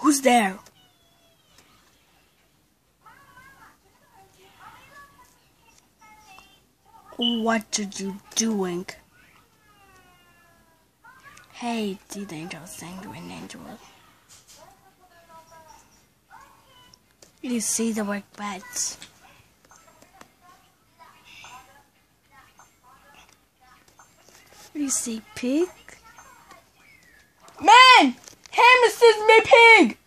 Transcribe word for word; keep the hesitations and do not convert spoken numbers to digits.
Who's there? What are you doing? Hey, the angel, sanguine angel. You see the work bats. You see pig? Man! Him assist me, pig!